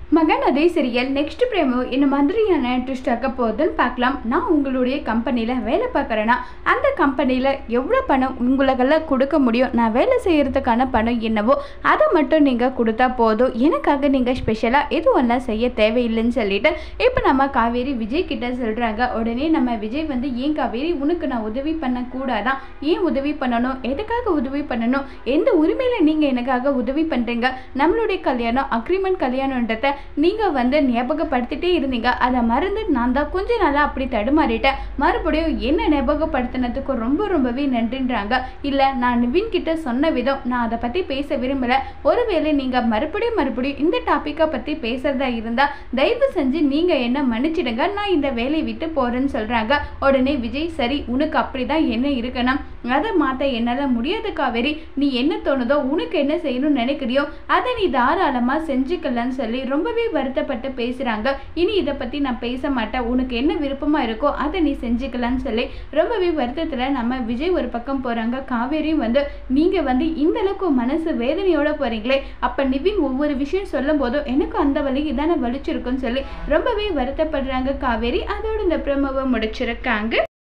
மகன் அதே serial next பிரேமோ இந்த மாதிரியான ட்விஸ்ட் ஆக்க போகுதுன்னு பார்க்கலாம். நான் உங்களுடைய கம்பெனியில் வேலை பார்க்குறேன்னா அந்த கம்பெனியில் எவ்வளோ பணம் உங்களுக்கெல்லாம் கொடுக்க முடியும், நான் வேலை செய்கிறதுக்கான பணம் என்னவோ அதை மட்டும் நீங்கள் கொடுத்தா போதும், எனக்காக நீங்கள் ஸ்பெஷலாக எதுவெல்லாம் செய்ய தேவையில்லைன்னு சொல்லிட்டு இப்போ நம்ம காவேரி விஜய் கிட்ட சொல்கிறாங்க. உடனே நம்ம விஜய் வந்து ஏன் காவேரி உனக்கு நான் உதவி பண்ணக்கூடாதான், ஏன் உதவி பண்ணணும், எதுக்காக உதவி பண்ணணும், எந்த உரிமையில் நீங்கள் எனக்காக உதவி பண்ணுறீங்க, நம்மளுடைய கல்யாணம் அக்ரிமெண்ட் கல்யாணன்றதை நீங்கள் வந்து ஞாபகப்படுத்திட்டே இருந்தீங்க, அதை மறந்து நான் தான் கொஞ்ச நாளாக அப்படி தடுமாறிட்டேன், மறுபடியும் என்ன ஞாபகப்படுத்தினதுக்கு ரொம்பவே நன்றின்றாங்க. இல்லை நான் நிவின் கிட்ட சொன்ன விதம் நான் அதை பற்றி பேச விரும்பலை, ஒருவேளை நீங்கள் மறுபடியும் இந்த டாப்பிக்கை பற்றி பேசுறதா இருந்தால் தயவு செஞ்சு நீங்கள் என்ன மன்னிச்சிடுங்க, நான் இந்த வேலையை விட்டு போகிறேன்னு சொல்கிறாங்க. உடனே விஜய் சரி உனக்கு அப்படி தான் என்ன இருக்கணும், அதை மாற்ற என்னால் முடியாது காவேரி, நீ என்ன தோணுதோ உனக்கு என்ன செய்யணும்னு நினைக்கிறியோ அதை நீ தாராளமாக செஞ்சுக்கலன்னு சொல்லி ரொம்பவே வருத்தப்பட்டு பேசுகிறாங்க. இனி இதை பற்றி நான் பேச மாட்டேன், உனக்கு என்ன விருப்பமாக இருக்கோ அதை நீ செஞ்சுக்கலான்னு சொல்லி ரொம்பவே வருத்தத்தில் நம்ம விஜய் ஒரு பக்கம் போகிறாங்க. காவேரியும் வந்து நீங்கள் வந்து இந்த அளவுக்கு மனசு வேதனையோடு போகிறீங்களே, அப்போ நிவின் ஒவ்வொரு விஷயம் சொல்லும் போதும் எனக்கு அந்த வழி இதான வலிச்சிருக்குன்னு சொல்லி ரொம்பவே வருத்தப்படுறாங்க காவேரி. அதோடு இந்த பிரமவை முடிச்சிருக்காங்க.